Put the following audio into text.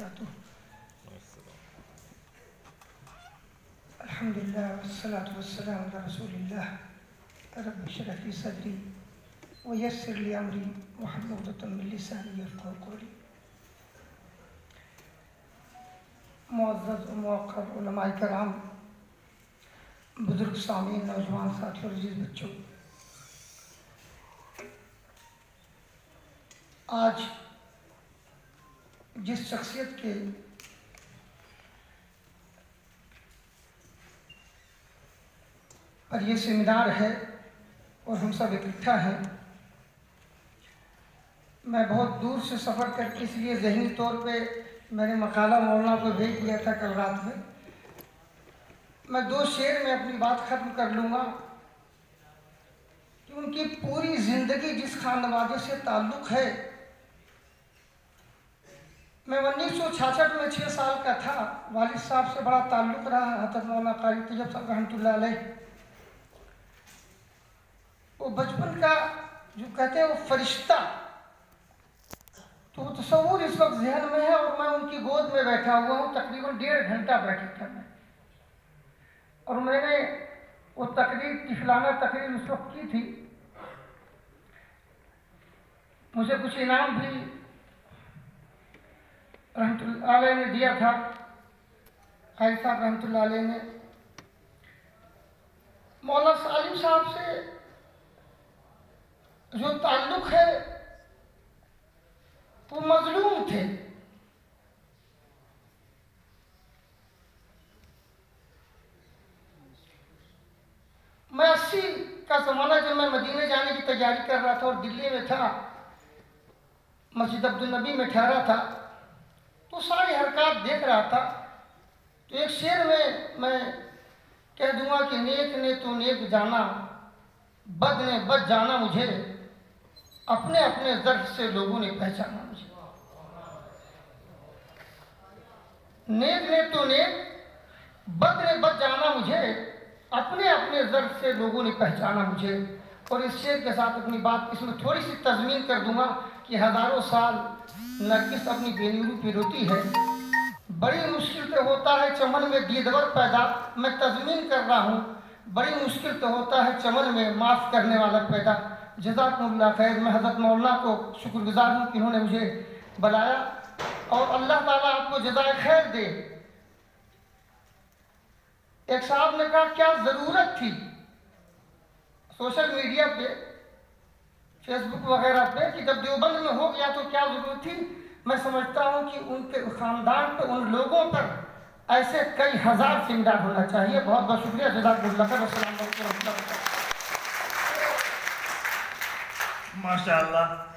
वबरकातुहू। अल्हम्दुलिल्लाह वस्सलातु वस्सलामु अला रसूलिल्लाह। रब्बि इश्रह ली सदरी व यस्सिर ली अमरी वहल्लुल उक़दतम मिन लिसानी यफ़क़हू क़ौली। मुअज़्ज़ज़ व मुवक़्क़र उलमाए किराम, बुज़ुर्ग सामीन, नौजवान साथियों, अज़ीज़ बच्चों, आज जिस शख्सियत के पर ये सेमिनार है और हम सब इकट्ठा हैं, मैं बहुत दूर से सफ़र करके इसलिए ज़हनी तौर पे मैंने मकाला मौलाना को भेज दिया था कल रात में। मैं 2 शेर में अपनी बात ख़त्म कर लूँगा कि उनकी पूरी ज़िंदगी जिस खानवादे से ताल्लुक़ है। मैं 1966 में 6 साल का था, वालिद साहब से बड़ा ताल्लुक़ रहा, हज़रत मौलाना क़ारी तैयब साहब रहमतुल्लाह अलैह। वो बचपन का जो कहते हैं वो फरिश्ता, तो वो तस्वुर इस वक्त जहन में है और मैं उनकी गोद में बैठा हुआ हूँ। तकरीबन 1.5 घंटा बैठा था मैं, और मैंने वो तकरीर, तिफलाना तकरीर उस वक्त की थी। मुझे कुछ इनाम भी रहमतुल्लाह अलैह ने दिया था, क़ारी साहब रहमतुल्लाह अलैह ने। मौला सालिम साहब से जो ताल्लुक़ है वो मज़लूम थे। मैं 80 का ज़माना, जब मैं मदीने जाने की तैयारी कर रहा था और दिल्ली में था, मस्जिद अब्दुल नबी में ठहरा था, तो सारी हरकत देख रहा था। तो एक शेर में मैं कह दूंगा कि नेक ने तो नेक जाना, बद ने बद जाना मुझे, अपने अपने दर्द से लोगों ने पहचाना मुझे। नेक ने तो नेक, बद ने बद जाना मुझे, अपने अपने दर्द से लोगों ने पहचाना मुझे। और इस शेर के साथ अपनी बात इसमें थोड़ी सी तज़मीन कर दूंगा कि हज़ारों साल नरगिस अपनी बेनूरी पे रोती है, बड़ी मुश्किल से होता है चमन में दीदवर पैदा। मैं तज़मीन कर रहा हूँ, बड़ी मुश्किल से होता है चमन में माफ़ करने वाला पैदा। जज़ाकुमुल्लाह खैर। मैं हज़रत मौलाना को शुक्रगुज़ार हूँ कि इन्होंने मुझे बुलाया, और अल्लाह ताला आपको जज़ाए खैर दे। एक साहब ने कहा क्या ज़रूरत थी सोशल मीडिया पे, फेसबुक वगैरह पे, कि जब देवबंद में हो गया तो क्या ज़रूरत थी। मैं समझता हूँ कि उनके ख़ानदान पर, उन लोगों पर ऐसे कई हज़ार सेमिनार होना चाहिए। बहुत बहुत शुक्रिया। जज़ाकुमुल्लाह खैर। अस्सलाम वालेकुम। माशाअल्लाह।